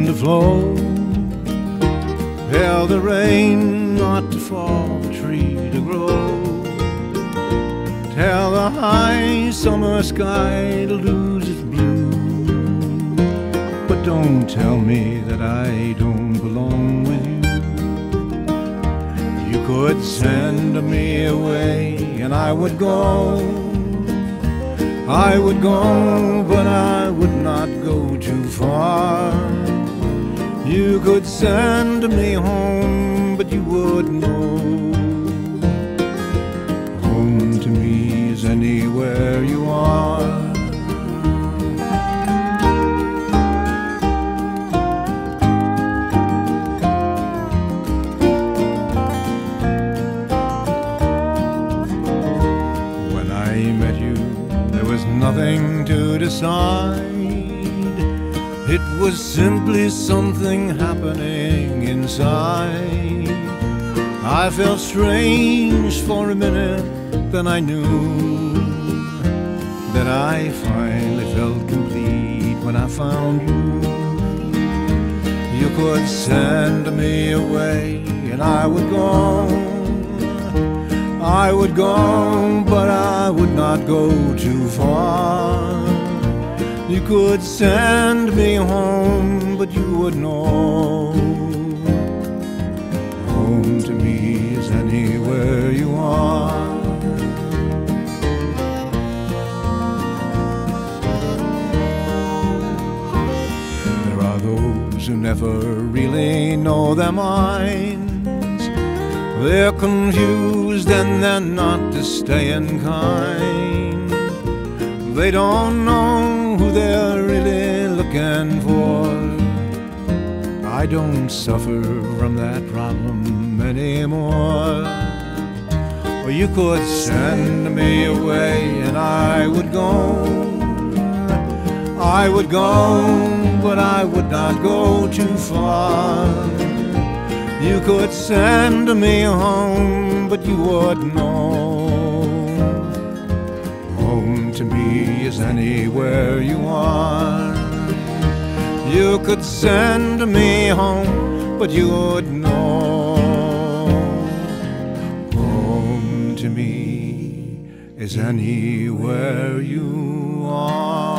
stream to flow. Tell the rain not to fall, the tree to grow. Tell the high summer sky to lose its blue. But don't tell me that I don't belong with you. You could send me away and I would go. I would go, but I would not go too far. You could send me home, but you would know. Home to me is anywhere you are. When I met you, there was nothing to decide. It was simply something happening inside. I felt strange for a minute, then I knew that I finally felt complete when I found you. You could send me away and I would go. I would go, but I would not go too far. You could send me home, but you would know. Home to me is anywhere you are. There are those who never really know their minds. They're confused and they're not to stay in kind. They don't know who they're really looking for. I don't suffer from that problem anymore. Or you could send me away and I would go. I would go, but I would not go too far. You could send me home, but you would know. Home to me is anywhere you are. You could send me home, but you would know. Home to me is anywhere you are.